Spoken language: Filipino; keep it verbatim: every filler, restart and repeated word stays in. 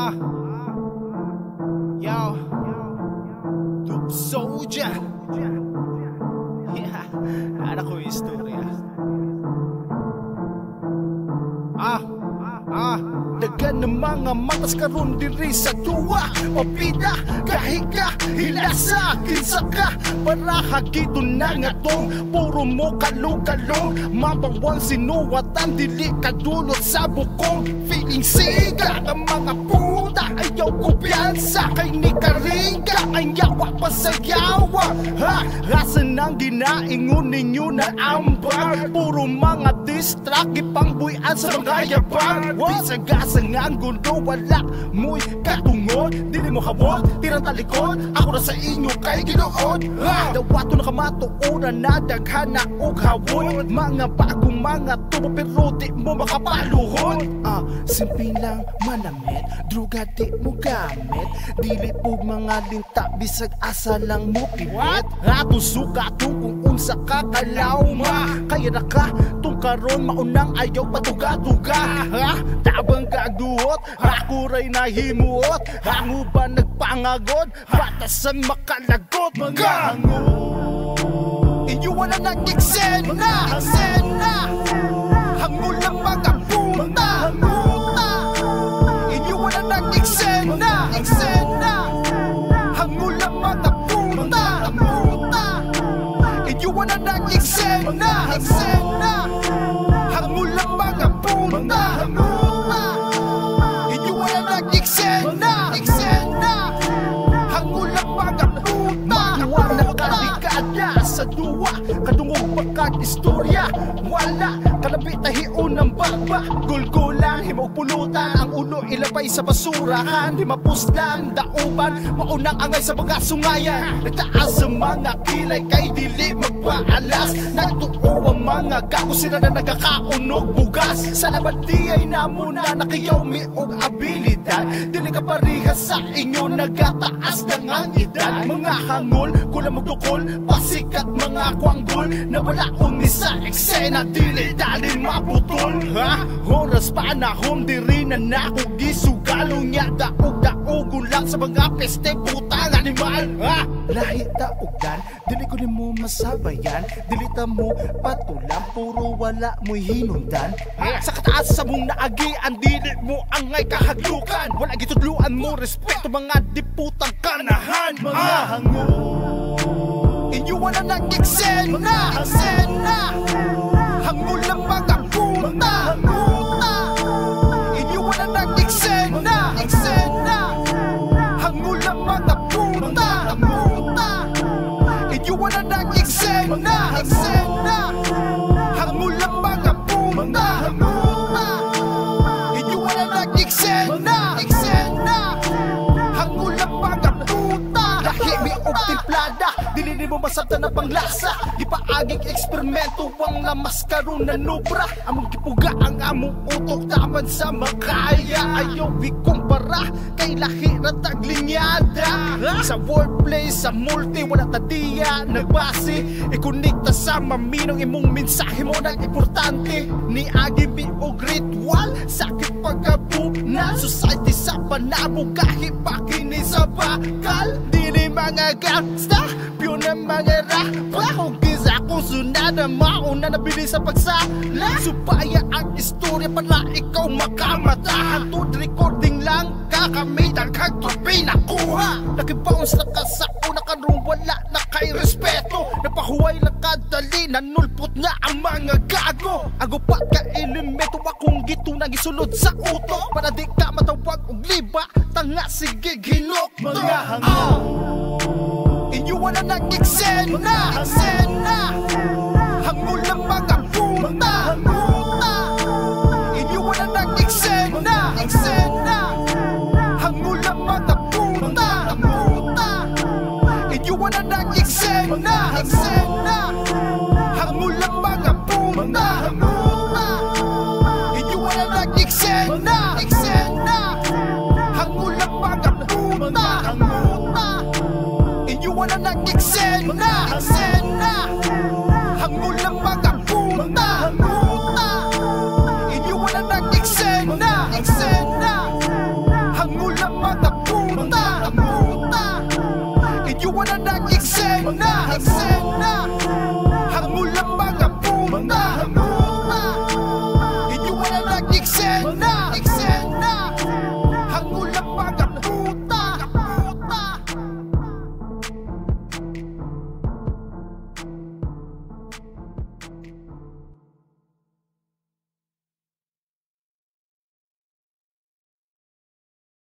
Ah, yo, Dub Soldier. Yeah, anak ko yung istorya. Ah, ah, dagan ng mga matas karon diri sa tuwa. Mapida, kahika, hilasa, kinsaka. Para hagito na nga tong puro mo kalong-kalong. Mabawang sinuwatan, dili kadulot sa bukong. Feeling siga ang mga puta, ayaw kumpiyansa. Kay ni Karinga, ang yawa pa sa yawa. Ha, rasa nang ginaingon ninyo na ambar. Puro mga distract, ipangbuyan sa mga yabang. Bisag-asang ang gundo, wala mo'y katungod. Dili mo habot, tirang talikod. Ako na sa inyo kay ginood. Ha, dawato na kamatuunan na daghan na og hawon. Mga bagong mga tubo pero di mo makapaluhod. Ah, simple lang manamit, druga di mo gamit. Dili po mga linta, bisag asa lang mo pipit. Ato suka tung kung unsa ka kalawma. Kaya na ka tung karon maunang ayaw patuga-tuga. Ha, tabang kaguot, ako ray nahimuot. Hango ba nagpangagod, batasan makalagot. Mga hango inyo wala nang eksena, eksena. Hango lang mga puta, puta. Inyo wala nang eksena, eksena. Hango lang mga puta, puta. Inyo wala nang eksena, eksena. Hango lang mga puta, puta. Inyo wala nang eksena, eksena. Hango lang mga puta, wala kadikada sa duwa, kadungog pagkag-istorya. Wala kalabi tahion ng bagba, gulgulan, himog pulutan. Ang ulo ilapay sa basurahan, himapuslan, dauban, maunang angay sa mga sungayan. Nagtaas ang mga kilay kay dili magpaalas. Nagtuo ang mga gago, sila na nagkakaunog bugas. Sa labadiyay na muna nakiyaw mi og abilidad. Dili ka parihas sa inyo, nagataas ng ang edad. Mga hangol, kulang magdukol, pasikat mga kwanggol. Na wala uni sa eksena, dili dalin maputol. Ha? Oras panahon, diri na nakog gisugalong niya. Daog-daogon lang sa mga peste, putang animal. Ha? Lahi daogan, dili ko ni mo masabayan. Dili ta mo patulang, puro wala mo'y hinundan. Ha? Sa kataas sa mong naagian, dili mo angay kahaglukan. Wala gitudluan mo, respeto mga diputang kanahan. Mga hango inyo wala nang eksena, eksena. Hango lang mga puta, puta. Inyo wala nang eksena, eksena. Hango lang mga puta, puta. Inyo wala nang eksena, eksena. Hango lang mga puta, puta. Inyo wala nang eksena, eksena. Hango lang mga puta. Lahi mi og timplada, dili ni mo masabta na panglasa. Ipaaging eksperimento ang lamas karon na nubra. Among gipuga ang among utok, taman sa makaya. Ayaw ikumpara kay lahi na taglinyada. Sa wordplay, sa multi, wala tadiya nagbase. Ikonekta sa maminong imong mensahe mo nang importante. Ni agi mi og ritual, sakit pagkabuna. Society sa panabog, kahit pakini sa bakal. Dili mga gangsta, piyo na mga rapa. Hugis ako sunada, mauna na bilis sa pagsala. Supaya ang istorya para ikaw makamata. Hantod recording lang, kakamit ang kagtupi nakuha. Nakibounce na ka sa una karong wala na kay respeto. Napahuway na kadali, nanulpot na ang mga gago. Ago pa ka elemento, akong gito na gisulod sa uto. Para di ka matawag og liba, tanga sige ginok. Mga hango inyo wala nang eksena, eksena. Hango lang mga puta, puta. Inyo wala nang eksena, eksena.